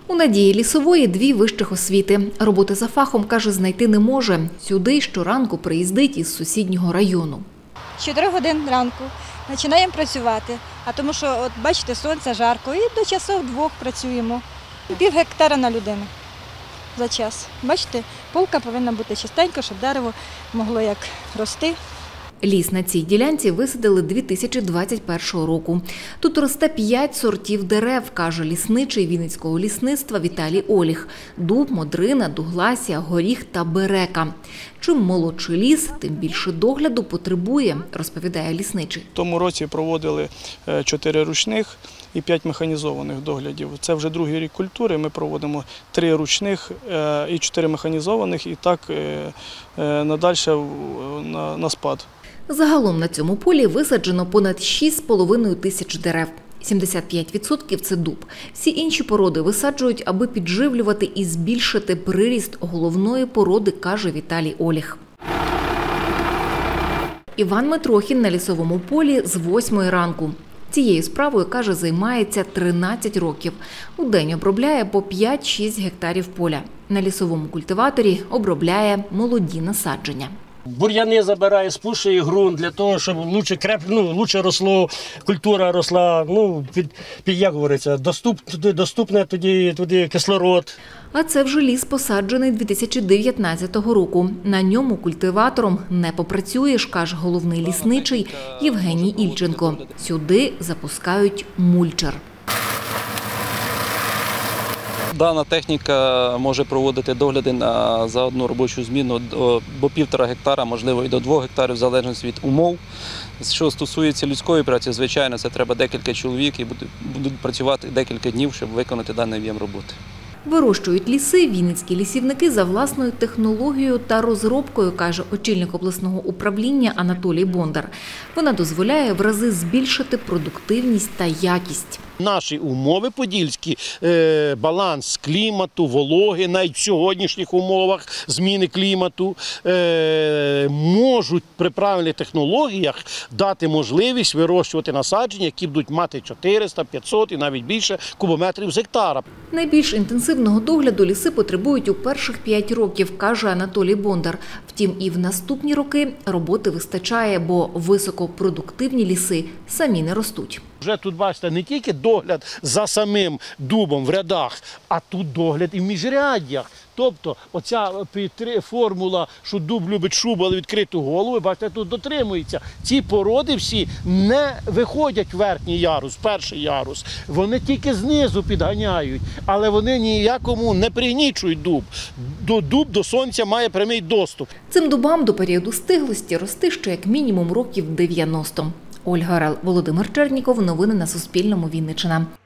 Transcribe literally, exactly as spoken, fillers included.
У Надії Лісової дві вищих освіти. Роботи за фахом, каже, знайти не може. Сюди щоранку приїздить із сусіднього району. З чотирьох годин ранку починаємо працювати, а тому що, от бачите, сонце жарко, і до часов двох працюємо. Пів гектара на людину за час. Бачите, полка повинна бути чистенька, щоб дерево могло як рости. Ліс на цій ділянці висадили дві тисячі двадцять першого року. Тут росте п'ять сортів дерев, каже лісничий Вінницького лісництва Віталій Оліх. Дуб, модрина, дугласія, горіх та берека. Чим молодший ліс, тим більше догляду потребує, розповідає лісничий. В тому році проводили чотири ручних і п'ять механізованих доглядів. Це вже другий рік культури, ми проводимо три ручних і чотири механізованих, і так надальше на спад. Загалом на цьому полі висаджено понад шість з половиною тисяч дерев. сімдесят п'ять відсотків – це дуб. Всі інші породи висаджують, аби підживлювати і збільшити приріст головної породи, каже Віталій Оліх. Іван Митрохін на лісовому полі з восьмої ранку. Цією справою, каже, займається тринадцять років. У день обробляє по п'ять-шість гектарів поля. На лісовому культиваторі обробляє молоді насадження. Бур'яни забирає, спушує ґрунт для того, щоб лучше, креп, ну, лучше росло, культура росла, ну, під, під як говориться, доступ, туди, доступне тоді, туди кислород. А це вже ліс, посаджений дві тисячі дев'ятнадцятого року. На ньому культиватором не попрацюєш, каже головний лісничий Євгеній Ільченко. Сюди запускають мульчер. Дана техніка може проводити догляди на, за одну робочу зміну до півтора гектара, можливо і до двох гектарів, в залежності від умов. Що стосується людської праці, звичайно, це треба декілька чоловік і будуть працювати декілька днів, щоб виконати даний об'єм роботи. Вирощують ліси вінницькі лісівники за власною технологією та розробкою, каже очільник обласного управління Анатолій Бондар. Вона дозволяє в рази збільшити продуктивність та якість. Наші умови подільські, баланс клімату, вологи, навіть в сьогоднішніх умовах зміни клімату, можуть при правильних технологіях дати можливість вирощувати насадження, які будуть мати чотириста, п'ятсот і навіть більше кубометрів з гектара. Найбільш інтенсивного догляду ліси потребують у перших п'ять років, каже Анатолій Бондар. Втім, і в наступні роки роботи вистачає, бо високопродуктивні ліси самі не ростуть. Вже тут, бачите, не тільки догляд за самим дубом в рядах, а тут догляд і в міжряддях. Тобто оця формула, що дуб любить шубу, але відкриту голову, бачите, тут дотримується. Ці породи всі не виходять в верхній ярус, перший ярус. Вони тільки знизу підганяють, але вони ніякому не пригнічують дуб. До дуб до сонця має прямий доступ. Цим дубам до періоду стиглості рости ще як мінімум років дев'яносто. Ольга Орел, Володимир Черніков. Новини на Суспільному. Вінниччина.